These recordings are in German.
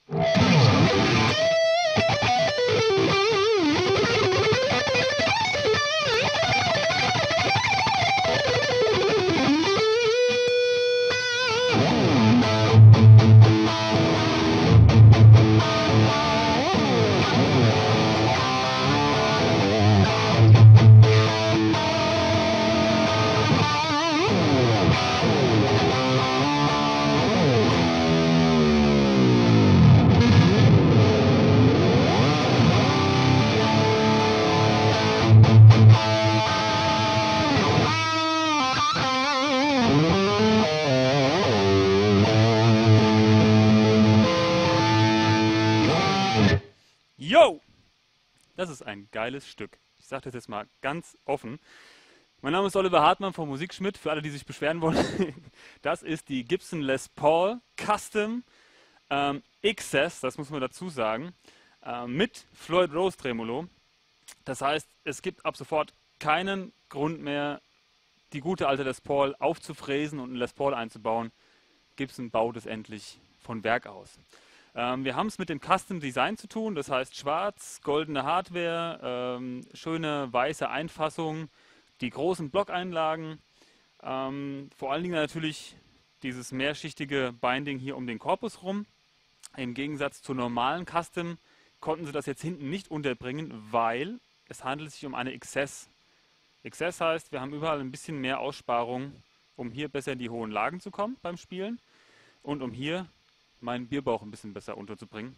Yo! Das ist ein geiles Stück. Ich sage das jetzt mal ganz offen. Mein Name ist Oliver Hartmann von Musikschmidt. Für alle, die sich beschweren wollen, das ist die Gibson Les Paul Custom XS, das muss man dazu sagen, mit Floyd Rose Tremolo. Das heißt, es gibt ab sofort keinen Grund mehr, die gute alte Les Paul aufzufräsen und einen Les Paul einzubauen. Gibson baut es endlich von Werk aus. Wir haben es mit dem Custom Design zu tun, das heißt schwarz, goldene Hardware, schöne weiße Einfassung, die großen Blockeinlagen, vor allen Dingen natürlich dieses mehrschichtige Binding hier um den Korpus rum. Im Gegensatz zur normalen Custom konnten sie das jetzt hinten nicht unterbringen, weil es handelt sich um eine XS. XS heißt, wir haben überall ein bisschen mehr Aussparung, um hier besser in die hohen Lagen zu kommen beim Spielen und um hier meinen Bierbauch ein bisschen besser unterzubringen.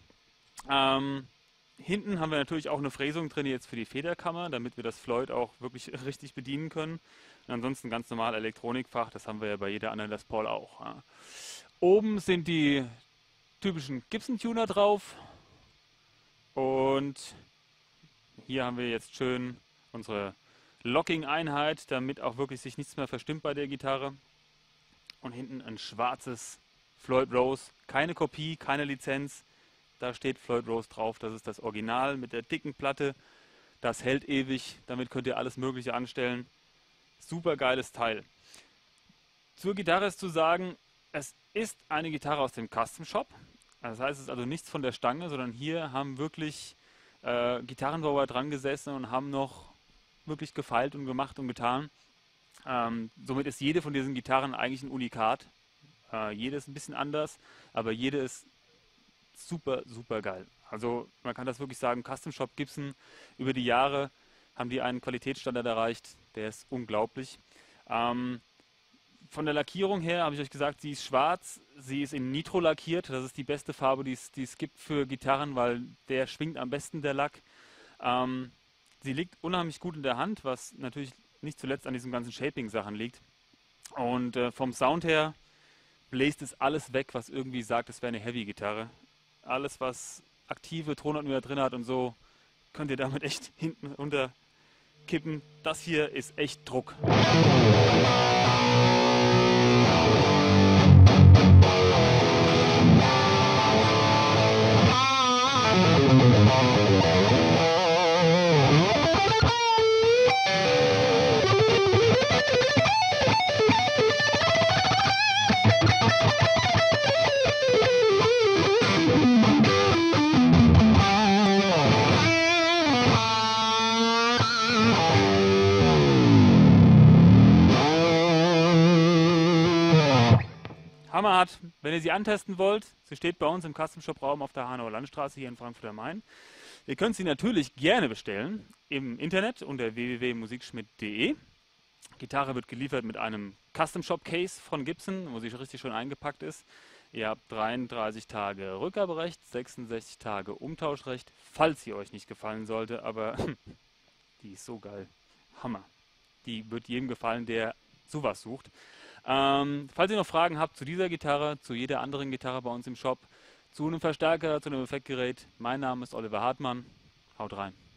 Hinten haben wir natürlich auch eine Fräsung drin jetzt für die Federkammer, damit wir das Floyd auch wirklich richtig bedienen können. Und ansonsten ganz normal Elektronikfach, das haben wir ja bei jeder anderen Les Paul auch. Ja. Oben sind die typischen Gibson-Tuner drauf und hier haben wir jetzt schön unsere Locking-Einheit, damit auch wirklich sich nichts mehr verstimmt bei der Gitarre. Und hinten ein schwarzes Floyd Rose, keine Kopie, keine Lizenz, da steht Floyd Rose drauf, das ist das Original mit der dicken Platte, das hält ewig, damit könnt ihr alles Mögliche anstellen, super geiles Teil. Zur Gitarre ist zu sagen, es ist eine Gitarre aus dem Custom Shop, das heißt es ist also nichts von der Stange, sondern hier haben wirklich Gitarrenbauer dran gesessen und haben noch wirklich gefeilt und gemacht und getan. Somit ist jede von diesen Gitarren eigentlich ein Unikat. Jede ist ein bisschen anders, aber jede ist super, super geil. Also man kann das wirklich sagen, Custom Shop Gibson, über die Jahre haben die einen Qualitätsstandard erreicht, der ist unglaublich. Von der Lackierung her habe ich euch gesagt, sie ist schwarz, sie ist in Nitro lackiert, das ist die beste Farbe, die es gibt für Gitarren, weil der schwingt am besten, der Lack. Sie liegt unheimlich gut in der Hand, was natürlich nicht zuletzt an diesen ganzen Shaping-Sachen liegt. Und vom Sound her bläst es alles weg, was irgendwie sagt, es wäre eine Heavy-Gitarre. Alles, was aktive Tonabnehmer drin hat und so, könnt ihr damit echt hinten runterkippen. Das hier ist echt Druck. Hammerhart, wenn ihr sie antesten wollt, sie steht bei uns im Custom Shop Raum auf der Hanauer Landstraße hier in Frankfurt am Main. Ihr könnt sie natürlich gerne bestellen im Internet unter www.musikschmidt.de. Gitarre wird geliefert mit einem Custom Shop Case von Gibson, wo sie richtig schön eingepackt ist. Ihr habt 33 Tage Rückgaberecht, 66 Tage Umtauschrecht, falls sie euch nicht gefallen sollte, aber die ist so geil. Hammer. Die wird jedem gefallen, der sowas sucht. Falls ihr noch Fragen habt zu dieser Gitarre, zu jeder anderen Gitarre bei uns im Shop, zu einem Verstärker, zu einem Effektgerät, mein Name ist Oliver Hartmann. Haut rein.